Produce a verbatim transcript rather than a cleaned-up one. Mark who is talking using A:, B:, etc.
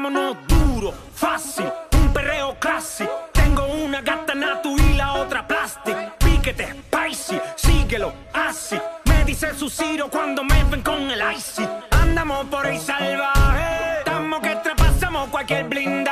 A: Vámonos duro, fácil, un perreo classic. Tengo una gata natu y la otra plastic. Piquete, spicy, síguelo, así. Me dice su Ciro cuando me ven con el icy. Andamos por ahí salvaje, estamos que traspasamos cualquier blind.